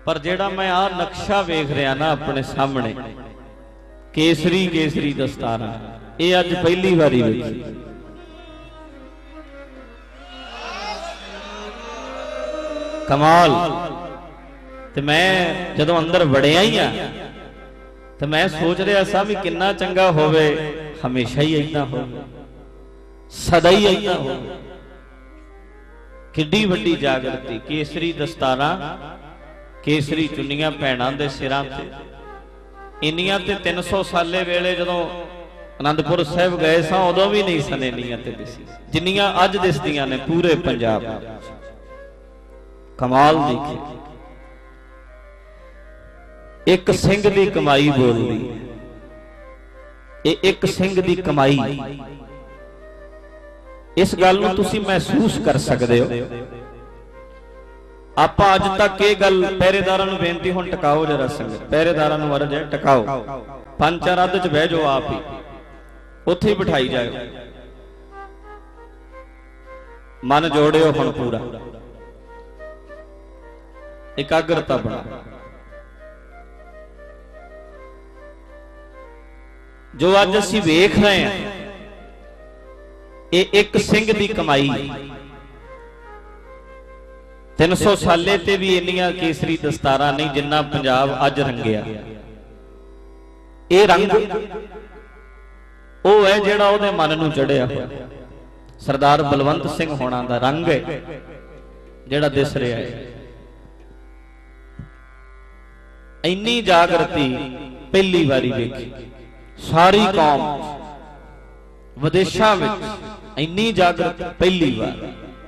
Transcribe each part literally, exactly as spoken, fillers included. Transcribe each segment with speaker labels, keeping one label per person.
Speaker 1: पर जेड़ा मैं आ नक्शा वेख रहा ना अपने सामने, केसरी केसरी दस्तारा, ये अज पहली बारी वेखी। कमाल। ते मैं जदों अंदर वड़िया ही आ तो मैं सोच रहा सा भी किन्ना चंगा होवे हमेशा ही इदा हो, सदा ही इदा हो। किड्डी वड्डी जागृति, केसरी दस्तारा, केसरी चुन्नियां भैणां दे सिरां ते। इन्नियां ते तीन सौ साले वेले जदों आनंदपुर साहिब गए सां उदों भी नहीं सन इन्नियां ते दिसी जिन्नियां अज दिसदियां ने पूरे पंजाब। कमाल देखी। एक सिंह दी कमाई बोलदी, ये एक सिंह दी कमाई। इस गल नूं तुसीं महसूस कर सकते हो। आप अज तक ये गल पहरेदारां नूं बेनती, हुण टकाओ जरा संगत, पहरेदारां नूं अर्ज है टकाओ, पंज चार अध च बह जाओ, आप ही उत्थे ही बिठाई जाओ, मन जोड़ियो हुण पूरा, एकाग्रता बना। जो अज असीं वेख रहे हैं ये एक सिंह दी कमाई। तीन सौ साले ते भी इन्नियां केसरी दस्तारा नहीं जिन्ना पंजाब अज रंगिया। ये रंग वो है जिहड़ा उहदे मन नूं चढ़िया होया। सरदार बलवंत सिंह होना दा रंग है जिहड़ा दिस रहा है। इन्नी जागृति पहली बारी देखी। सारी कौम विदेशों में इन्नी जागृत पहली बार।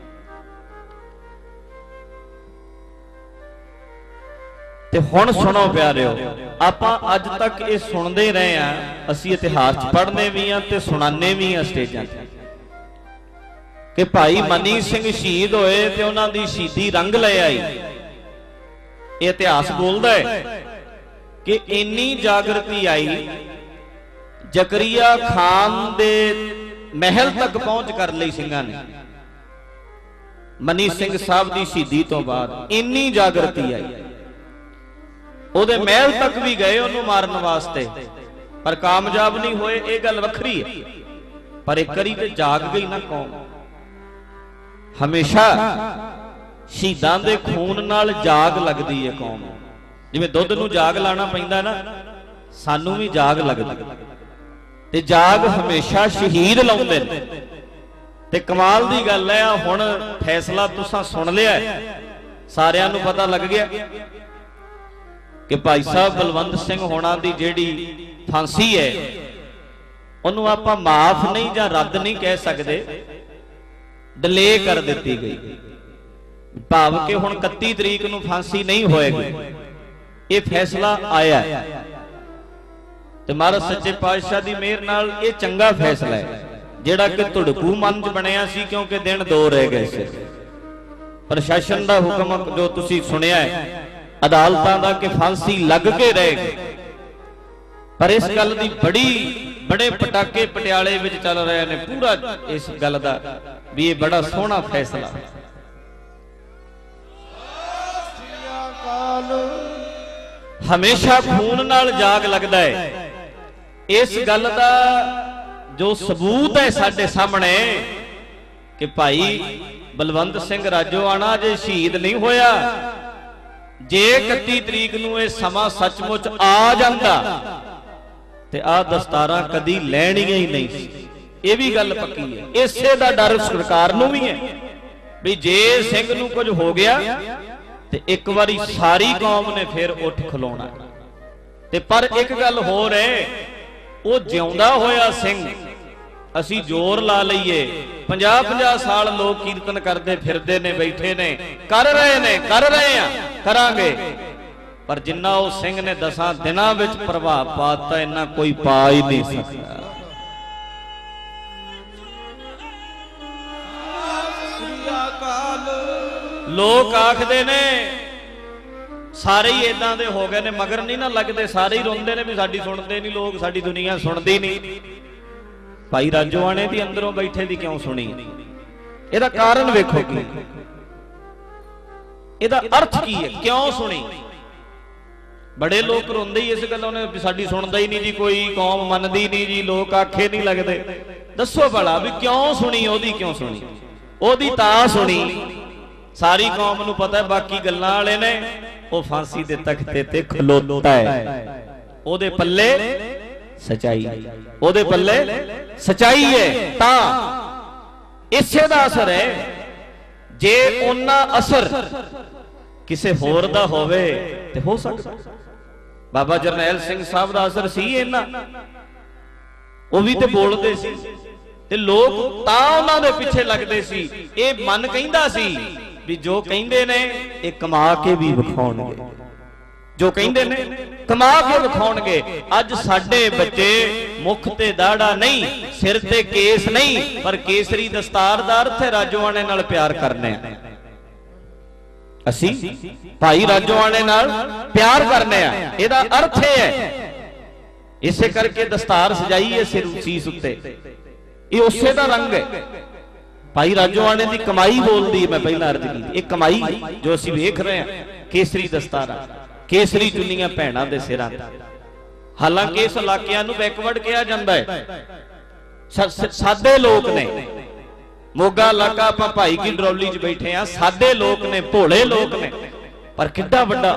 Speaker 1: ते हुण सुनो प्यारिओ, आपां अज तक ये सुनते रहे हैं, असीं इतिहास पढ़ने भी हाँ ते सुनाने भी हाँ स्टेजां ते कि भाई मनी सिंह शहीद होए ते उन्हां दी शहीदी रंग ले आई। ये इतिहास बोलदा है कि इन्नी जागृति आई, जकरिया खान दे महल तक पहुंच कर ली सिंघां ने। मनी सिंह साहब की शहीदी तो बाद इन्नी जागृति आई, उहदे महल तक भी गए उन्होंने मारन वास्ते, पर कामयाब नहीं होए। ये गल वखरी है, पर एक करी ते जाग गई ना कौम। हमेशा शहीदां दे खून नाल जाग लगदी है कौम। जिवें दुध नूं जाग लाना पैंदा ना, सानू भी जाग लगदी ते जाग हमेशा शहीद लाउंदे ने। ते कमाल दी गल है, हुण फैसला तुसां सुन लिया, सारियां नूं पता लग गया कि भाई साहब बलवंत सिंह होना दी जिहड़ी फांसी है उन्होंने आपां माफ नहीं जां रद्द नहीं कह सकते, डिले कर दी गई। भाव के हुण इकत्ती तरीक नूं फांसी नहीं होएगी, ये फैसला आया है। ते महाराज सच्चे पातशाह दी मेहर नाल ये चंगा फैसला है जिहड़ा कि धुड़कू मन च बनिया सी, क्योंकि दिन दो रह गए सी। प्रशासन दा हुक्म जो तुसीं सुनिया है अदालतां दा कि फांसी लग के रहेगी, पर इस गल दी बड़ी बड़े पटाके पटियाले विच चल रहे ने पूरा इस गल दा भी ये बड़ा सोहना फैसला। हमेशा खून नाल जाग लगदा है। इस गल दा जो सबूत है साडे सामने कि भाई बलवंत सिंह राजोआणा जे शहीद नहीं होया, जे इकत्ती तरीक नूं ये समा सचमुच आ जांदा ते आ दस्तारां कदी लैणीआं ही नहीं सी। ये भी गल पक्की है। इसे दा डर सरकार नूं भी है भी जे सिंह नूं कुछ हो गया ते एक बारी सारी कौम ने फिर उठ खलोना। ते पर एक गल होर है, वो जिउंदा होया सिंह असी जोर ला लईए, पंजाह पंजाह साल लोग कीर्तन करते फिरते ने, बैठे ने, कर रहे ने, कर रहे हैं, करांगे, पर जिन्ना वो सिंह ने दसां दिनां विच प्रभाव पाता इन्ना कोई पा ही नहीं सकता। लोग आखदे ने सारे ही इदां दे हो गए ने, मगर नहीं ना लगते, सारे ही रोंदे ने भी साडी सुनते नहीं लोग, साडी दुनिया सुनदी नहीं। भाई राजोआणे दी अंदरों बैठे दी क्यों सुनी? इहदा कारण वेखो की, इहदा अर्थ की है, क्यों सुनी? बड़े लोग रोंदे ही इस गल्लों ने भी साडी सुनदा ही नहीं जी कोई, कौम मनदी नहीं जी, लोग आखे नहीं लगदे। दसो भला भी क्यों सुनी, ओदी क्यों सुनी? ओदी तां सुनी सारी कौम नूं पता है बाकी गल्लां वाले ने, वो फांसी दे तख्ते ते खलोता है, ओदे पल्ले सच्चाई, ओदे पल्ले सच्चाई है। तां इसे दा असर है। जे उन्ना असर किसे होर दा होवे ते हो सकदा। बाबा जरनैल सिंह साहब दा असर सी इन्ना, वो भी ते बोलदे सी ते लोग तां उन्हां दे पिछे लगदे सी। ये मन कहिंदा सी भी जो कहिंदे ने ये कमा के भी विखाउणगे, जो कहिंदे ने कमा के विखाउणगे। अज साडे बच्चे मुख ते दाड़ा नहीं, सिर ते केस नहीं, पर केसरी दस्तार दा अर्थ है राजोआणे नाल प्यार करने। असी भाई राजोआणे नाल प्यार करने आ, इहदा अर्थ है। इसे करके दस्तार सजाई है सिर सीस उत्ते, ये उसे दा रंग है। भाई राजोआणे दी कमाई बोलदी, मैं पहला अर्ज की, एक कमाई जो असी वेख रहे हैं। केसरी दस्तारा, केसरी चुन्नियां भैणां दे सिरां ते। हालांकि इस इलाकिਆਂ ਨੂੰ बैकवर्ड कहा जाता है। सादे लोग ने, मोगा इलाका आपां भाई की डरौली च बैठे हैं, सादे लोग ने, भोले लोग ने, पर कितना बड़ा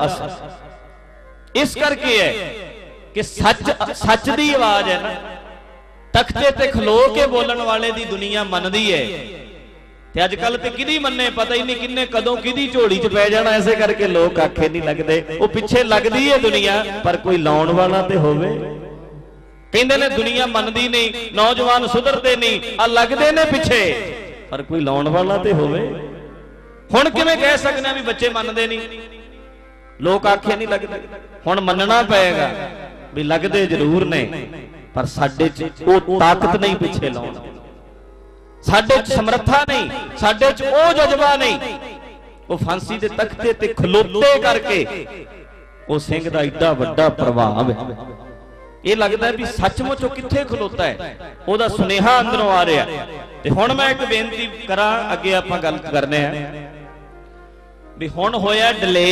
Speaker 1: असर इस करके है कि सच सच दी आवाज है ना, तख्ते ते खलो के बोलन वाले दी दुनिया मनदी है। ते अजकल ते किदी मन्ने पता ही नहीं किन्ने कदों किदी झोली च पै जाना, ऐसे करके लोग आखे नहीं लगदे। वो पिछे लगदी है दुनिया, पर कोई लाउण वाला ते होवे। कहंदे ने दुनिया मनदी नहीं, नौजवान सुधरदे नहीं, आ लगदे ने पिछे, पर कोई लाउण वाला ते होवे। हुण किवें कह सकने भी बच्चे मनदे नहीं, लोग आखे नहीं लगदे। हुण मनना पएगा भी लगदे जरूर ने, पर साडे च वो ताकत नहीं पिछे लाउण, साडे च समर्था नहीं, साडे च ओ जज्बा नहीं। वो फांसी दे तख्ते ते खलोते करके वो सिंह दा एडा वड्डा प्रभाव है। ये लगता है भी सचमुच किथे खलोता है, ओदा सुनेहा अंदरों आ रहा है। ते हुण मैं एक बेनती करा, अगे आपां गल करने हैं भी हुण होया डिले,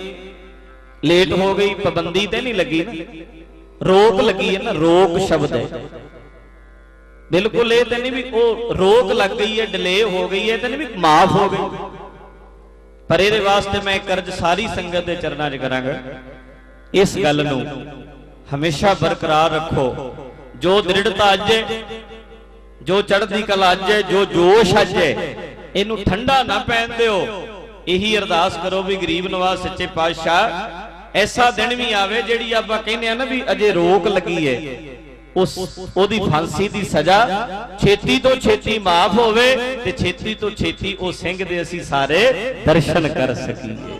Speaker 1: लेट हो गई, पाबंदी ते नहीं लगी ना, रोक लगी है ना, रोक शब्द है। बिल्कुल ये तो नहीं भी वो रोक लग गई है, डिले हो गई है, तो नहीं भी माफ हो गई। पर ये वास्ते मैं कर्ज सारी संगत के चरणों च करांगा, इस गल नूं हमेशा बरकरार रखो। जो दृढ़ता अज है, जो चढ़ती कला अज है, जो जोश अज है, इनू ठंडा ना पैन दिओ। यही अरदास करो भी गरीब नवाज सच्चे पातशाह ऐसा दिन भी आवे जिहड़ी आपां कहने आ ना भी अजे रोक लगी है, उस ओदी फांसी दी सजा छेती तो छेती माफ होवे ते छेती तो छेती ओ सिंह दे असी सारे दर्शन कर सकीए।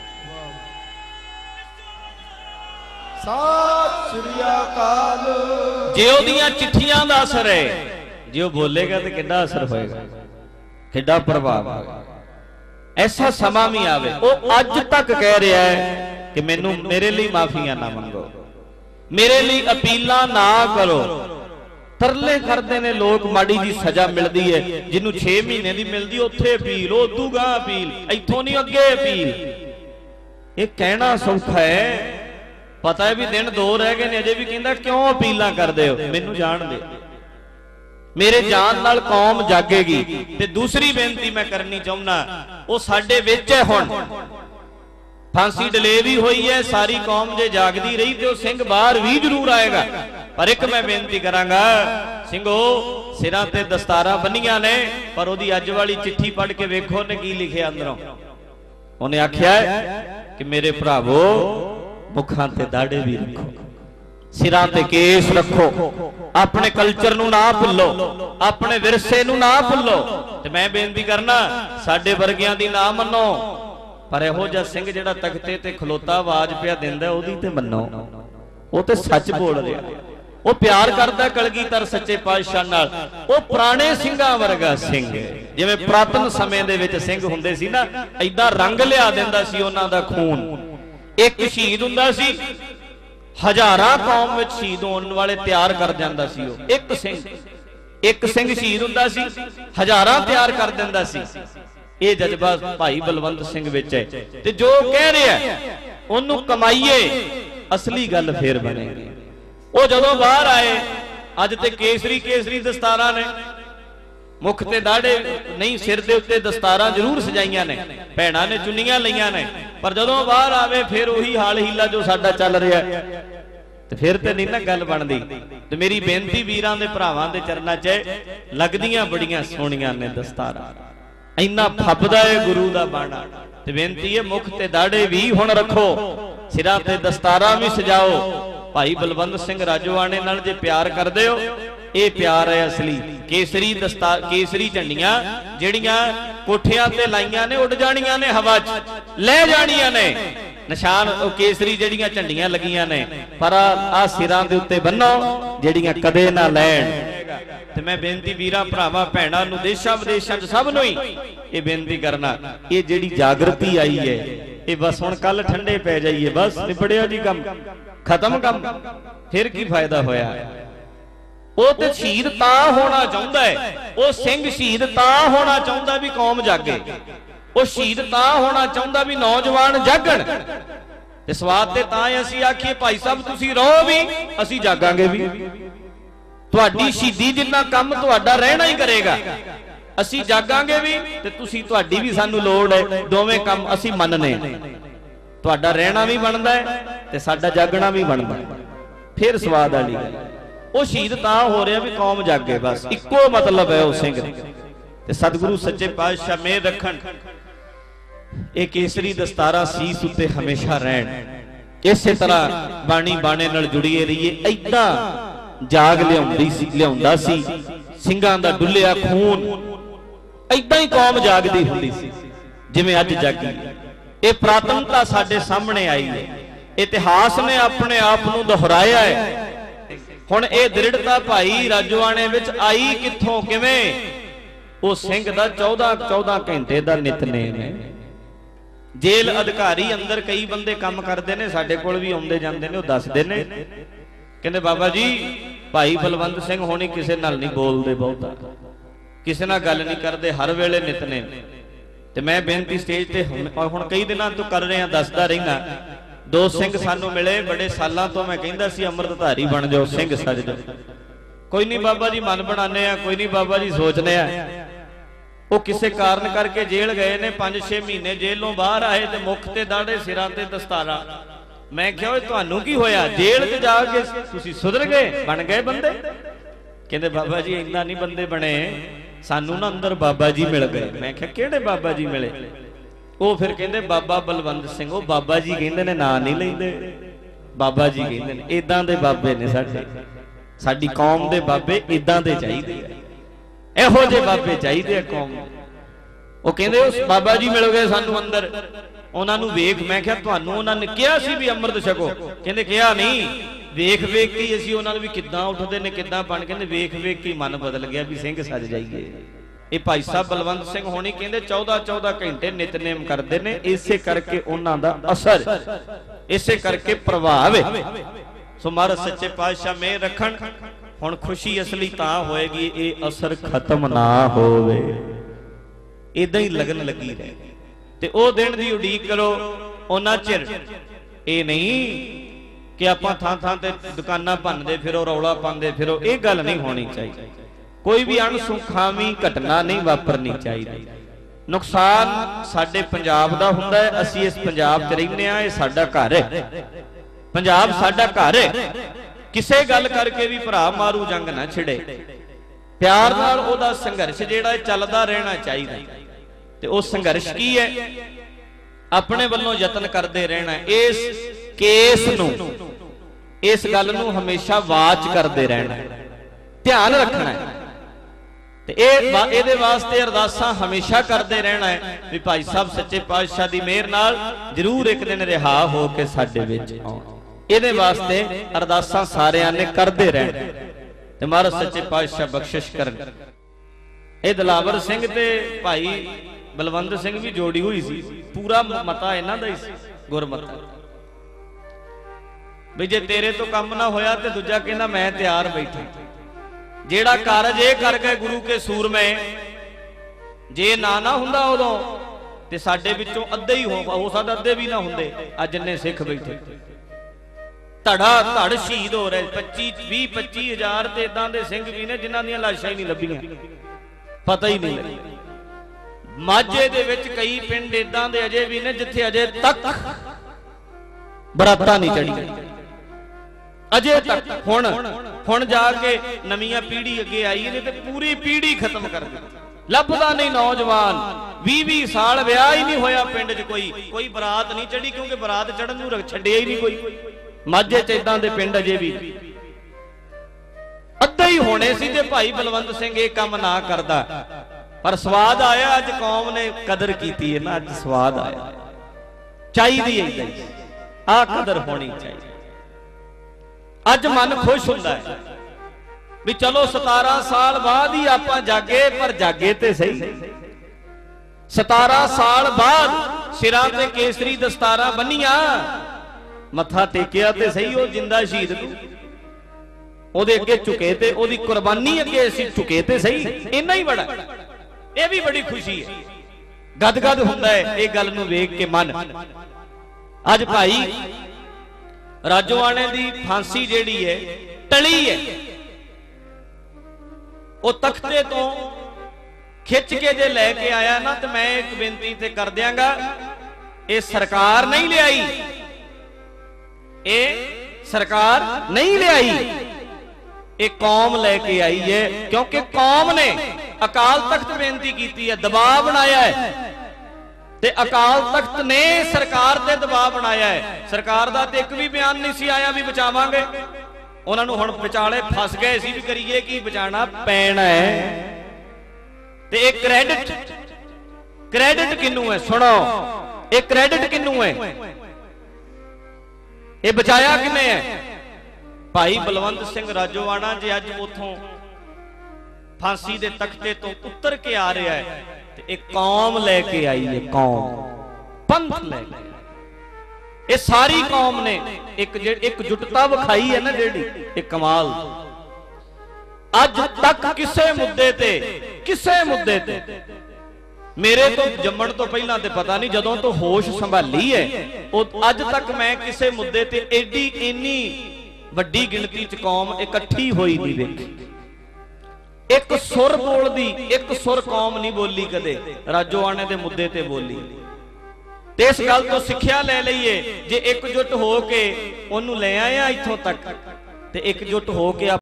Speaker 1: सत श्री अकाल। जे ओदियां चिट्ठियां दा असर है, जे ओ बोलेगा तो कितना असर होएगा, कितना प्रभाव होगा। ऐसा समा भी आवे, वो अज तक कह रहा है कि मैनू मेरे लिए माफिया ना मंगो, मेरे लिए अपीलां ना करो। तरले करते ने लोग, माड़ी जी सजा मिलती है, जिन्हों छे महीने की मिलती उत्थे अपील, उदू गां अपील, इथों नहीं अगे अपील। ये कहना सौखा है, पता है भी दिन दो रह गए ने, अजे भी कहंदा क्यों अपीलां करदे हो। मैनू जान दे, मेरे जान नाल कौम जागेगी। ते दूसरी बेनती मैं करनी चाहुंदा, वो साडे विच है। हुण फांसी डिले भी हुई है, सारी कौम जे जागदी रही तो सिंह बाहर भी जरूर आएगा। पर एक मैं बेनती करांगा, सिंघो सिरां ते दस्तारां बन्नियां ने, पर ओदी अज वाली चिट्ठी पढ़ के वेखो ने की लिखिया अंदरों। उन्हें आख्या कि मेरे भरावो मुखां ते दाड़े भी रखो, सिरां ते केस रखो, अपने कल्चर नूं ना भुल्लो, अपने विरसे नूं ना भुल्लो। ते मैं बेनती करना, साडे वर्गियां दी ना मन्नो, पर इहो जिहा सिंह जिहड़ा तख्ते ते खलोता आवाज पिया दिंदा ओदी ते मन्नो। वो ते सच बोल रहा, वो प्यार करदा कलगीधर सच्चे पातशाह नाल। वो पुराने सिंघां वर्गा सिंह, जिवें पुरातन समय दे विच सिंह हुंदे सी ना, ऐदा रंग लिया दिंदा सी उन्हां दा खून। एक शहीद हुंदा सी, हजारां कौम विच शहीद होण वाले तैयार कर जांदा सी। वो एक सिंह, एक सिंह शहीद हुंदा सी, हजारां तैयार कर दिंदा सी। ये जज्बा भाई बलवंत सिंह विच है। ते जो कह रहा है ओनू कमाईए, असली गल फिर बनेगी। वो जदों बाहर आए, अज ते केसरी केसरी दस्तारा ने, मुख ते दाड़े नहीं, सिर दे उत्ते दस्तारा जरूर सजाइयां ने, भैणां ने चुन्नियां लईयां ने, पर जदों बाहर आवे फिर उही हाल हीला जो साडा चल रहा है, ते फिर ते नहीं ना गल बनदी। ते मेरी बेनती वीरां दे भरावां दे चरनां च, लगदियां बड़ियां सोहणियां ने दस्तारा, इन्ना फबदा है गुरु दा बाणा। ते बेनती है मुख ते दाड़े भी हुण रखो, सिरां ते दस्तारा भी सजाओ। भाई बलवंत सिंह राजोआणे नाल जे प्यार करदे हो, ये प्यार है असली। केसरी दस्तार केसरी झंडियां जिहड़ियां कोठियां ते लाइयां ने, उड़ जाणियां ने, हवा च ले जाणियां ने, निशान केसरी जिहड़ियां झंडियां लगियां ने, पर आ सिरां दे उत्ते बन्नो जिहड़ियां कदे ना लैण। ते मैं बेनती वीरां भरावां भैणां नूं देशां विदेशां च सब नूं ही ये बेनती करना, ये जिहड़ी जागृति आई है, ये बस हुण कल ठंडे पै जाइए, बस निबड़िया जी कम, खत्म कम, फिर की फायदा होया। वो तो शहीद तां होना चाहुंदा है, वो सिंह शहीद तां होना चाहुंदा भी कौम जागे, वो शहीद तां होना चाहुंदा भी नौजवान जागण। ते स्वाद ते तां असीं आखीए भाई साहब तुसीं रहो भी, असीं जागांगे भी, तुहाडी शहीदी जिन्ना कम तुहाडा रहना ही करेगा, असीं जागांगे भी ते तुसीं तुहाडी भी सानू लोड़ है, दोवें काम असीं मनने, तुहाडा रहना भी बनदा है ते साडा जागना भी बनदा है। फिर स्वाद वाली गल, वो शहीद तां हो रहा भी कौम जागे, बस इक्को मतलब है उस सिंह ते सतगुरु सच्चे पातशाह मेहर रखण, ये केसरी दस्तारा सीस उत्ते हमेशा रहन। इसे तरह बाणी बाणे नाल जुड़िए रहिए। ऐदां जाग लियाउंदी सी लियाउंदा सी ਸਿੰਘਾਂ ਦਾ ਡੁੱਲਿਆ खून, ऐदां ही कौम जागदी हुंदी सी जिवें अज जागी। ये प्रातनता साडे सामने आई है, इतिहास ने अपने आप नूं दोहराया है। हुण ये दृढ़ता भाई राजोआणे विच आई कित्थों किवें? वो सिंह दा चौदह चौदह घंटे दा नितनेम है। जेल अधिकारी अंदर कई बंदे काम करते हैं, साडे कोल भी आउंदे जांदे ने, वो दसदे ने, कहंदे बाबा जी भाई बलवंत सिंह होनी किसी नाल नहीं बोलते, बहुता किसी नाल गल नहीं करते, हर वेले नितनेम। ते मैं बेनती स्टेज ते हुण कई दिनां तो कर रहा, दसदा रहना। दो सिंह सानू मिले बड़े सालों तो, मैं कहंदा सी अमृतधारी बन जाओ, सिंह सज जाओ। कोई नहीं बाबा जी मन बनाने आ, कोई नहीं बाबा जी सोचने आ। वो किसी कारण करके जेल गए ने, पांच छे महीने जेलों बाहर आए ते मुख ते दाड़े, सिरां ते दस्तारा। मैं क्या तुहानू की होया? जेल च जाके तुसीं सुधर गए, बन गए बंदे? कहंदे बाबा जी इन्ना नहीं बंदे बने, सानू ना अंदर बाबा जी मिल गए। मैं क्या किहड़े बाबा जी मिले? वो फिर कहंदे बाबा बलवंत सिंह। वो बाबा जी कहंदे ने, नां नहीं लैंदे, बाबा जी कहंदे ने। इदां दे बाबे ने साडे, साडी कौम दे बाबे इदां दे चाहीदे, इहो जे बाबे चाहीदे कौम। वो कहंदे उस बाबा जी मिल गए सानू अंदर, उन्होंने वेख। मैं क्या तुहानू उन्होंने कहा सी भी अमृत छको? कहंदे कहा नहीं, वेख वेख के असीं उन्होंने भी किद्दां उठदे ने, किद्दां बन, कहंदे वेख वेख के मन बदल गया भी सिंह सज जाइए। ये भाई साहब बलवंत सिंह होनी कहंदे चौदह चौदह घंटे नितनेम करते हैं, इसे करके उन्हां दा असर, इसे करके प्रभाव है। सो महाराज सच्चे पातशाह मेहर रखण। हुण खुशी असली तां होएगी ये असर खत्म ना होवे, इदां ही लगन लगी रहे ते ओ दिन दी उड़ीक करो। उन्ना चिर ये नहीं कि आपां थां थां ते दुकानां भनदे फिरो, रौला पांदे फिरो, ये गल नहीं होनी चाहिए। कोई भी अणसुखावी घटना नहीं वापरनी चाहिए। नुकसान साडे पंजाब दा हुंदा है, असीं इस पंजाब च रहिंदे आ, ये साडा घर है, पंजाब साडा घर है। किसे गल करके भी भरा मारू जंग ना छिड़े, प्यार नाल ओहदा संघर्ष जिहड़ा चलदा रहना चाहिए। ते उस संघर्ष की है? अपने वल्लों यतन करते रहना। इस केस नूं, इस गल नूं हमेशा वाच करते रहना, ध्यान रखना है। ते इहदे वास्ते अरदासां हमेशा करते रहना है भी भाई साहब सच्चे पातशाह दी मेहर नाल जरूर एक दिन रिहा हो के साडे विच आउण। इहदे वास्ते अरदासां सारिआं ने करते रहना ते महाराज सच्चे पातशाह बख्शिश करन। ये दिलावर सिंह ते भाई बलवंत सिंह भी जोड़ी हुई सी, पूरा मता इन्हां दा ही सी, गुरमता। भी जे तेरे तो काम ना होया ते दूजा कहंदा मैं तैयार बैठा। जेड़ा कारज ये कर गए गुरु के सूर में, जे ना ना हुंदा उदों ते साडे विचों अद्धे ही हो, हो सकदा अद्धे भी ना हुंदे अज जिन्ने सिख बैठे। ਧੜਾ ਧੜ ਸ਼ਹੀਦ ਹੋ ਰਹੇ ਪੱਚੀ ਵੀਹ ਪੱਚੀ ਹਜ਼ਾਰ ਤੇ ਇਦਾਂ ਦੇ ਸਿੰਘ ਵੀ ਨੇ ਜਿਨ੍ਹਾਂ ਦੀਆਂ ਲਾਸ਼ਾਂ ਹੀ ਨਹੀਂ ਲੱਭੀਆਂ, ਪਤਾ ਹੀ ਨਹੀਂ ਲੱਗਿਆ। ਮਾਝੇ ਦੇ ਵਿੱਚ ਕਈ ਪਿੰਡ ਇਦਾਂ ਦੇ ਅਜੇ ਵੀ ਨੇ ਜਿੱਥੇ ਅਜੇ ਤੱਕ ਬਰਾਤਾਂ ਨਹੀਂ ਚੜੀਆਂ, ਅਜੇ ਤੱਕ। ਹੁਣ ਹੁਣ ਜਾ ਕੇ ਨਵੀਆਂ ਪੀੜ੍ਹੀ ਅੱਗੇ ਆਈ ਨੇ ਤੇ ਪੂਰੀ ਪੀੜ੍ਹੀ ਖਤਮ ਕਰ ਦਿੱਤੀ, ਲੱਭਦਾ ਨਹੀਂ ਨੌਜਵਾਨ। ਵੀਹ ਵੀਹ ਸਾਲ ਵਿਆਹ ਹੀ ਨਹੀਂ ਹੋਇਆ ਪਿੰਡ 'ਚ, ਕੋਈ ਕੋਈ ਬਰਾਤ ਨਹੀਂ ਚੜੀ, ਕਿਉਂਕਿ ਬਰਾਤ ਚੜਨ ਨੂੰ ਛੱਡਿਆ ਹੀ ਨਹੀਂ ਕੋਈ। ਮਾਝੇ 'ਚ ਇਦਾਂ ਦੇ ਪਿੰਡ ਅਜੇ ਵੀ ਅੱਧੇ ਹੀ ਹੋਣੇ ਸੀ ਜੇ ਭਾਈ ਬਲਵੰਤ ਸਿੰਘ ਇਹ ਕੰਮ ਨਾ ਕਰਦਾ। ਪਰ ਸਵਾਦ ਆਇਆ, ਅੱਜ ਕੌਮ ਨੇ ਕਦਰ ਕੀਤੀ ਹੈ ਨਾ, ਅੱਜ ਸਵਾਦ ਆਇਆ। ਚਾਹੀਦੀ ਹੈ ਇਦਾਂ ਹੀ, ਆਹ ਕਦਰ ਹੋਣੀ ਚਾਹੀਦੀ। ਅੱਜ ਮਨ ਖੁਸ਼ ਹੁੰਦਾ ਹੈ ਵੀ ਚਲੋ ਸਤਾਰਾਂ ਸਾਲ ਬਾਅਦ ਹੀ ਆਪਾਂ ਜਾਗੇ, ਪਰ ਜਾਗੇ ਤੇ ਸਹੀ। ਸਤਾਰਾਂ ਸਾਲ ਬਾਅਦ ਸਿਰਾਂ ਤੇ ਕੇਸਰੀ ਦਸਤਾਰਾਂ ਬੰਨੀਆਂ, ਮੱਥਾ ਟੇਕਿਆ ਤੇ ਸਹੀ ਉਹ ਜਿੰਦਾ ਸ਼ਹੀਦ ਨੂੰ, ਉਹਦੇ ਅੱਗੇ ਝੁਕੇ ਤੇ ਉਹਦੀ ਕੁਰਬਾਨੀ ਅੱਗੇ ਅਸੀਂ ਝੁਕੇ ਤੇ ਸਹੀ। ਇੰਨਾ ਹੀ ਬੜਾ, ਇਹ ਵੀ ਬੜੀ ਖੁਸ਼ੀ ਹੈ, ਗਦਗਦ ਹੁੰਦਾ ਹੈ ਇਹ ਗੱਲ ਨੂੰ ਵੇਖ ਕੇ ਮਨ। ਅੱਜ ਭਾਈ ਰਾਜੋਆਣੇ ਦੀ ਫਾਂਸੀ ਜਿਹੜੀ ਹੈ ਟਲੀ ਹੈ, ਉਹ ਤਖਤੇ ਤੋਂ ਖਿੱਚ ਕੇ ਜੇ ਲੈ ਕੇ ਆਇਆ ਨਾ, ਤੇ ਮੈਂ ਇੱਕ ਬੇਨਤੀ ਤੇ ਕਰ ਦਿਆਂਗਾ, ਇਹ ਸਰਕਾਰ ਨਹੀਂ ਲਿਆਈ, ਇਹ ਸਰਕਾਰ ਨਹੀਂ ਲਿਆਈ, ਇਹ ਕੌਮ ਲੈ ਕੇ ਆਈ ਹੈ। ਕਿਉਂਕਿ ਕੌਮ ਨੇ ਅਕਾਲ ਤਖਤ ਬੇਨਤੀ ਕੀਤੀ ਹੈ, ਦਬਾਅ ਬਣਾਇਆ ਹੈ, ਤੇ ਅਕਾਲ ਤਖਤ ਨੇ ਸਰਕਾਰ ਤੇ ਦਬਾਅ ਬਣਾਇਆ ਹੈ। ਸਰਕਾਰ ਦਾ ਤੇ ਇੱਕ ਵੀ ਬਿਆਨ ਨਹੀਂ ਸੀ ਆਇਆ ਵੀ ਬਚਾਵਾਂਗੇ, ਉਹਨਾਂ ਨੂੰ ਹੁਣ ਵਿਚਾਲੇ ਫਸ ਗਏ ਸੀ ਵੀ ਕਰੀਏ ਕੀ, ਬਚਾਣਾ ਪੈਣਾ ਹੈ। ਤੇ ਇਹ ਕ੍ਰੈਡਿਟ ਕ੍ਰੈਡਿਟ ਕਿਹਨੂੰ ਹੈ? ਸੁਣੋ, ਇਹ ਕ੍ਰੈਡਿਟ ਕਿਹਨੂੰ ਹੈ? ਇਹ ਬਚਾਇਆ ਕਿਨੇ ਹੈ? ਭਾਈ ਬਲਵੰਤ ਸਿੰਘ ਰਾਜੋਆਣਾ ਜੇ ਅੱਜ ਉਥੋਂ ਫਾਂਸੀ ਦੇ ਤਖਤੇ ਤੋਂ ਉਤਰ ਕੇ ਆ ਰਿਹਾ ਹੈ, ਤੇ ਇਹ ਕੌਮ ਲੈ ਕੇ ਆਈ ਹੈ, ਕੌਮ ਪੰਥ ਲੈ ਕੇ। ਇਹ ਸਾਰੀ ਕੌਮ ਨੇ ਇੱਕ ਇੱਕ ਜੁਟਤਾ ਵਿਖਾਈ ਹੈ ਨਾ ਜਿਹੜੀ, ਇਹ ਕਮਾਲ। ਅੱਜ ਤੱਕ ਕਿਸੇ ਮੁੱਦੇ ਤੇ ਕਿਸੇ ਮੁੱਦੇ ਤੇ ਮੇਰੇ ਤੋਂ ਜੰਮਣ ਤੋਂ ਪਹਿਲਾਂ ਤੇ ਪਤਾ ਨਹੀਂ, ਜਦੋਂ ਤੋਂ ਹੋਸ਼ ਸੰਭਾਲੀ ਹੈ ਉਹ ਅੱਜ ਤੱਕ ਮੈਂ ਕਿਸੇ ਮੁੱਦੇ ਤੇ ਐਡੀ ਇੰਨੀ ਵੱਡੀ ਗਿਣਤੀ ਚ ਕੌਮ ਇਕੱਠੀ ਹੋਈ ਨਹੀਂ ਵੇਖੀ। ਇੱਕ ਸੁਰ ਬੋਲਦੀ, ਇੱਕ ਸੁਰ ਕੌਮ ਨਹੀਂ ਬੋਲੀ ਕਦੇ, ਰਾਜੋਆਣੇ ਦੇ ਮੁੱਦੇ ਤੇ ਬੋਲੀ। ਤੇ ਇਸ ਗੱਲ ਤੋਂ ਸਿੱਖਿਆ ਲੈ ਲਈਏ, ਜੇ ਇਕਜੁੱਟ ਹੋ ਕੇ ਉਹਨੂੰ ਲੈ ਆਏ ਆ ਇੱਥੋਂ ਤੱਕ, ਤੇ ਇਕਜੁੱਟ ਹੋ ਕੇ